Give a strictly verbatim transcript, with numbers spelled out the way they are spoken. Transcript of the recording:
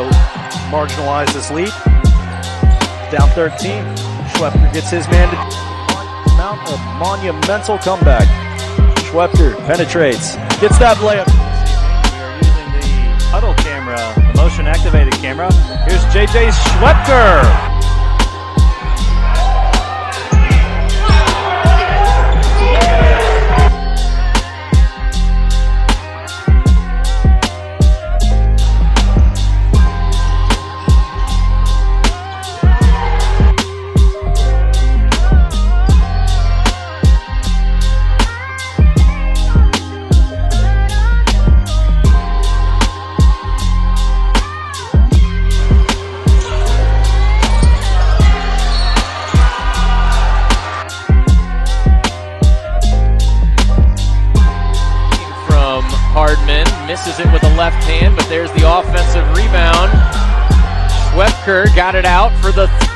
marginalize this lead. Down thirteen. Schwepker gets his man to mount a monumental comeback. Schwepker penetrates, gets that layup. We are using the huddle camera, the motion activated camera. Here's J J Schwepker. Hardman misses it with a left hand, but there's the offensive rebound. Schwepker got it out for the